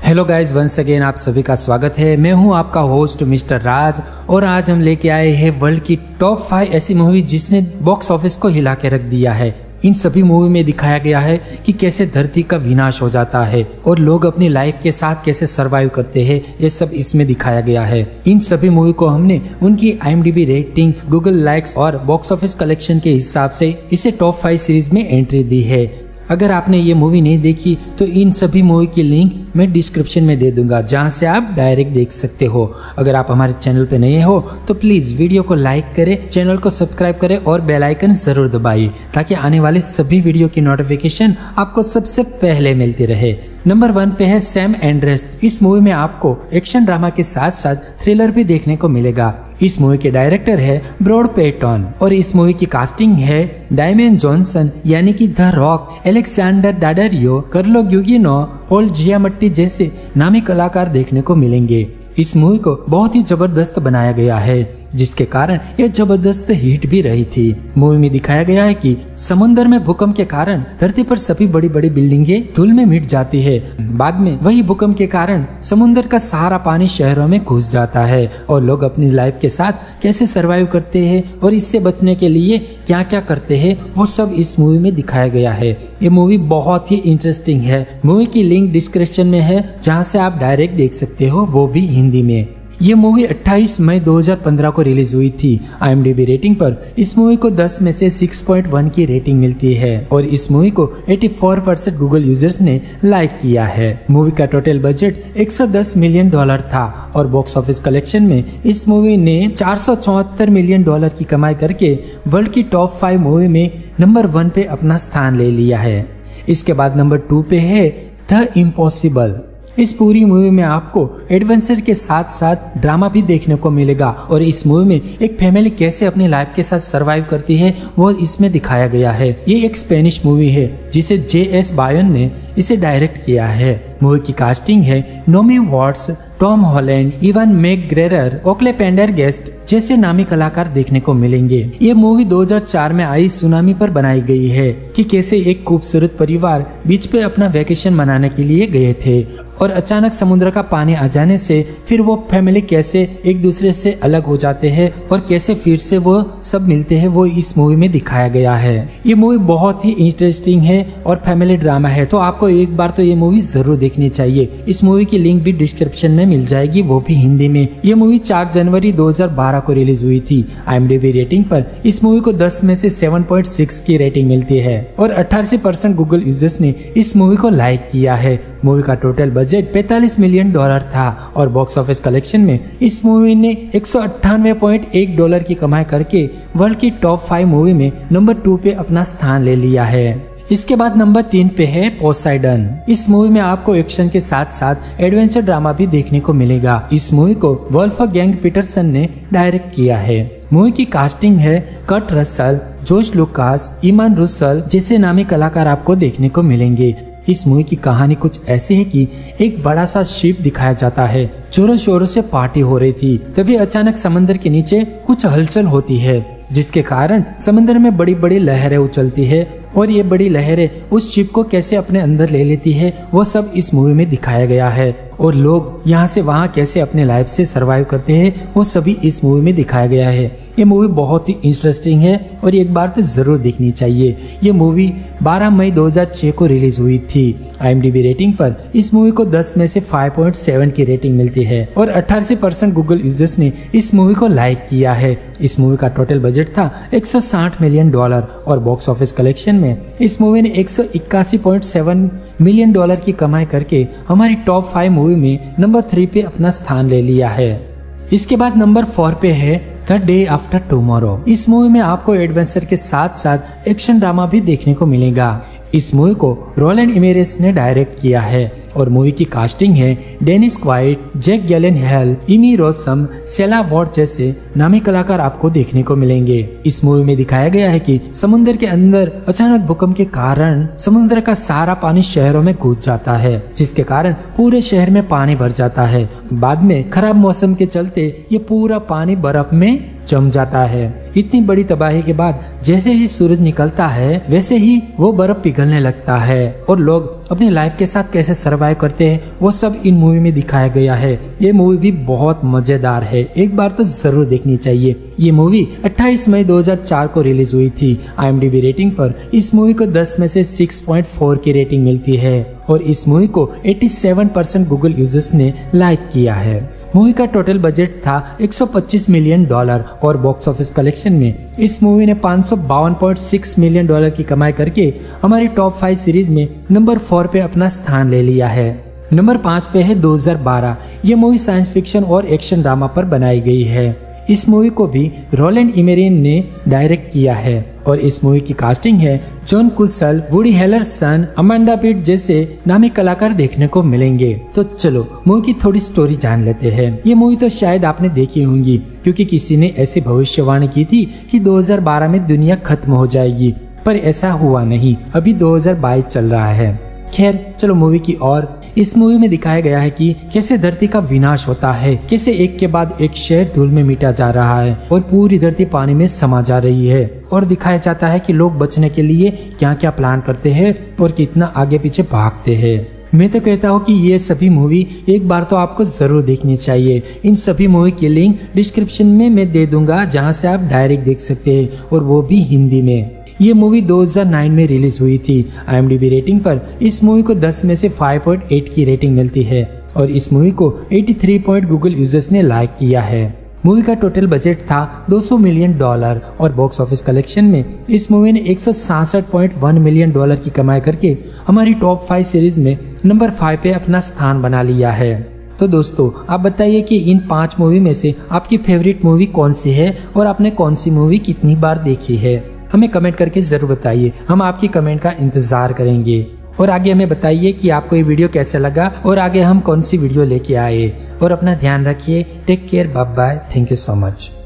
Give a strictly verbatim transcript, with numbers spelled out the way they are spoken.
Hello guys, once again आप सभी का स्वागत है। मैं हूं आपका होस्ट मिस्टर राज और आज हम लेके आए हैं वर्ल्ड की टॉप फाइव ऐसी मूवी जिसने बॉक्स ऑफिस को हिला के रख दिया है। इन सभी मूवी में दिखाया गया है कि कैसे धरती का विनाश हो जाता है और लोग अपनी लाइफ के साथ कैसे सरवाइव करते हैं, ये सब इसमें दिखाया गया है। इन सभी मूवी को हमने उनकी I M D B rating, Google likes और बॉक्स ऑफिस कलेक्शन के हिसाब से इसे टॉप फाइव सीरीज में एंट्री दी है। अगर आपने ये मूवी नहीं देखी तो इन सभी मूवी की लिंक मैं डिस्क्रिप्शन में दे दूंगा, जहां से आप डायरेक्ट देख सकते हो। अगर आप हमारे चैनल पे नए हो तो प्लीज वीडियो को लाइक करें, चैनल को सब्सक्राइब करें और बेल आइकन जरूर दबाइए ताकि आने वाले सभी वीडियो की नोटिफिकेशन आपको सबसे पहले मिलती रहे। नंबर वन पे है सैम एंड रेस्ट। इस मूवी में आपको एक्शन ड्रामा के साथ साथ थ्रिलर भी देखने को मिलेगा। इस मूवी के डायरेक्टर है ब्रॉड पेटन और इस मूवी की कास्टिंग है डायमेन जॉनसन यानी कि the Rock, Alexandra Daddario, Carla Gugino, Paul Giamatti जैसे नामी कलाकार देखने को मिलेंगे। इस मूवी को बहुत ही जबरदस्त बनाया गया है जिसके कारण यह जबरदस्त हिट भी रही थी। मूवी में दिखाया गया है कि समुद्र में भूकंप के कारण धरती पर सभी बड़ी बड़ी बिल्डिंगें धूल में मिट जाती है। बाद में वही भूकंप के कारण समुद्र का सारा पानी शहरों में घुस जाता है और लोग अपनी लाइफ के साथ कैसे सरवाइव करते हैं और इससे बचने के लिए क्या क्या करते हैं वो सब इस मूवी में दिखाया गया है। ये मूवी बहुत ही इंटरेस्टिंग है। मूवी की लिंक डिस्क्रिप्शन में है, जहाँ से आप डायरेक्ट देख सकते हो, वो भी हिंदी में। ये मूवी अट्ठाईस मई दो हज़ार पंद्रह को रिलीज हुई थी। I M D B rating पर इस मूवी को दस में से छह पॉइंट एक की रेटिंग मिलती है और इस मूवी को चौरासी परसेंट गूगल यूजर्स ने लाइक किया है। मूवी का टोटल बजट एक सौ दस मिलियन डॉलर था और बॉक्स ऑफिस कलेक्शन में इस मूवी ने चार सौ चौहत्तर मिलियन डॉलर की कमाई करके वर्ल्ड की टॉप फाइव मूवी में नंबर वन पे अपना स्थान ले लिया है। इसके बाद नंबर टू पे है द इम्पॉसिबल। इस पूरी मूवी में आपको एडवेंचर के साथ साथ ड्रामा भी देखने को मिलेगा और इस मूवी में एक फैमिली कैसे अपनी लाइफ के साथ सरवाइव करती है वो इसमें दिखाया गया है। ये एक स्पेनिश मूवी है जिसे जे एस बायन ने इसे डायरेक्ट किया है। मूवी की कास्टिंग है Naomi Watts, Tom Holland, Ewan McGregor, Oakley Pendergast जैसे नामी कलाकार देखने को मिलेंगे। ये मूवी दो हज़ार चार में आई सुनामी पर बनाई गई है कि कैसे एक खूबसूरत परिवार बीच पे अपना वेकेशन मनाने के लिए गए थे और अचानक समुद्र का पानी आ जाने से फिर वो फैमिली कैसे एक दूसरे से अलग हो जाते हैं और कैसे फिर से वो सब मिलते हैं, वो इस मूवी में दिखाया गया है। ये मूवी बहुत ही इंटरेस्टिंग है और फैमिली ड्रामा है, तो आपको एक बार तो ये मूवी जरूर देखनी चाहिए। इस मूवी की लिंक भी डिस्क्रिप्शन में मिल जाएगी, वो भी हिंदी में। ये मूवी चार जनवरी दो हज़ार बारह को रिलीज हुई थी। I M D B rating पर इस मूवी को दस में से सात पॉइंट छह की रेटिंग मिलती है और अट्ठासी परसेंट गूगल यूजर्स ने इस मूवी को लाइक किया है। मूवी का टोटल बजट पैंतालीस मिलियन डॉलर था और बॉक्स ऑफिस कलेक्शन में इस मूवी ने एक सौ अट्ठानवे पॉइंट एक डॉलर की कमाई करके वर्ल्ड की टॉप फाइव मूवी में नंबर टू पे अपना स्थान ले लिया है। इसके बाद नंबर तीन पे है पोसाइडन। इस मूवी में आपको एक्शन के साथ साथ एडवेंचर ड्रामा भी देखने को मिलेगा। इस मूवी को वोल्फगैंग पीटरसन ने डायरेक्ट किया है। मूवी की कास्टिंग है Kurt Russell, Josh Lucas, Emmy Rossum जैसे नामी कलाकार आपको देखने को मिलेंगे। इस मूवी की कहानी कुछ ऐसी है कि एक बड़ा सा शिप दिखाया जाता है, जोरों शोरों से पार्टी हो रही थी, तभी अचानक समंदर के नीचे कुछ हलचल होती है जिसके कारण समंदर में बड़ी बड़ी लहरें उछलती है और ये बड़ी लहरें उस शिप को कैसे अपने अंदर ले लेती है वो सब इस मूवी में दिखाया गया है और लोग यहाँ से वहाँ कैसे अपने लाइफ से सरवाइव करते हैं वो सभी इस मूवी में दिखाया गया है। ये मूवी बहुत ही इंटरेस्टिंग है और एक बार तो जरूर देखनी चाहिए। ये मूवी बारह मई दो हज़ार छह को रिलीज हुई थी। I M D B rating पर इस मूवी को दस में से पाँच पॉइंट सात की रेटिंग मिलती है और अट्ठासी परसेंट गूगल यूजर्स ने इस मूवी को लाइक किया है। इस मूवी का टोटल बजट था एक सौ साठ मिलियन डॉलर और बॉक्स ऑफिस कलेक्शन में इस मूवी ने एक सौ इक्यासी पॉइंट सात मिलियन डॉलर की कमाई करके हमारी टॉप फाइव मूवी में नंबर थ्री पे अपना स्थान ले लिया है। इसके बाद नंबर फोर पे है द डे आफ्टर टुमारो। इस मूवी में आपको एडवेंचर के साथ साथ एक्शन ड्रामा भी देखने को मिलेगा। इस मूवी को रोलैंड इमेरेस ने डायरेक्ट किया है और मूवी की कास्टिंग है Dennis Quaid, Jake Gyllenhaal, Emmy Rossum, Sela Ward जैसे नामी कलाकार आपको देखने को मिलेंगे। इस मूवी में दिखाया गया है कि समुद्र के अंदर अचानक भूकंप के कारण समुद्र का सारा पानी शहरों में घुस जाता है जिसके कारण पूरे शहर में पानी भर जाता है। बाद में खराब मौसम के चलते ये पूरा पानी बर्फ में जम जाता है। इतनी बड़ी तबाही के बाद जैसे ही सूरज निकलता है वैसे ही वो बर्फ पिघलने लगता है और लोग अपनी लाइफ के साथ कैसे सरवाइव करते हैं वो सब इन मूवी में दिखाया गया है। ये मूवी भी बहुत मजेदार है, एक बार तो जरूर देखनी चाहिए। ये मूवी अट्ठाईस मई दो हज़ार चार को रिलीज हुई थी। I M D B rating पर इस मूवी को दस में से छह पॉइंट चार की रेटिंग मिलती है और इस मूवी को सत्तासी परसेंट गूगल यूजर्स ने लाइक किया है। मूवी का टोटल बजट था एक सौ पच्चीस मिलियन डॉलर और बॉक्स ऑफिस कलेक्शन में इस मूवी ने पाँच सौ बावन पॉइंट छह मिलियन डॉलर की कमाई करके हमारी टॉप फाइव सीरीज में नंबर फोर पे अपना स्थान ले लिया है। नंबर पाँच पे है दो हज़ार बारह। ये मूवी साइंस फिक्शन और एक्शन ड्रामा पर बनाई गई है। इस मूवी को भी रोलैंड इमेरियन ने डायरेक्ट किया है और इस मूवी की कास्टिंग है John Cusack, Woody Harrelson, Amanda Peet जैसे नामी कलाकार देखने को मिलेंगे। तो चलो मूवी की थोड़ी स्टोरी जान लेते हैं। ये मूवी तो शायद आपने देखी होंगी क्योंकि किसी ने ऐसी भविष्यवाणी की थी कि दो हज़ार बारह में दुनिया खत्म हो जाएगी, पर ऐसा हुआ नहीं। अभी दो हज़ार बाईस चल रहा है। खैर चलो मूवी की और। इस मूवी में दिखाया गया है कि कैसे धरती का विनाश होता है, कैसे एक के बाद एक शहर धूल में मिटा जा रहा है और पूरी धरती पानी में समा जा रही है और दिखाया जाता है कि लोग बचने के लिए क्या क्या प्लान करते हैं और कितना आगे पीछे भागते हैं। मैं तो कहता हूँ कि ये सभी मूवी एक बार तो आपको जरूर देखनी चाहिए। इन सभी मूवी की लिंक डिस्क्रिप्शन में मैं दे दूंगा जहाँ से आप डायरेक्ट देख सकते हैं और वो भी हिंदी में। ये मूवी दो हज़ार नौ में रिलीज हुई थी। I M D B rating पर इस मूवी को दस में से पाँच पॉइंट आठ की रेटिंग मिलती है और इस मूवी को तिरासी पॉइंट गूगल यूजर्स ने लाइक किया है। मूवी का टोटल बजट था दो सौ मिलियन डॉलर और बॉक्स ऑफिस कलेक्शन में इस मूवी ने एक सौ छियासठ पॉइंट एक मिलियन डॉलर की कमाई करके हमारी टॉप फाइव सीरीज में नंबर फाइव पे अपना स्थान बना लिया है। तो दोस्तों आप बताइए कि इन पांच मूवी में से आपकी फेवरेट मूवी कौन सी है और आपने कौन सी मूवी कितनी बार देखी है, हमें कमेंट करके जरूर बताइए। हम आपकी कमेंट का इंतजार करेंगे और आगे हमें बताइए कि आपको ये वीडियो कैसा लगा और आगे हम कौन सी वीडियो लेके आए। और अपना ध्यान रखिए। Take care, bye bye, thank you so much.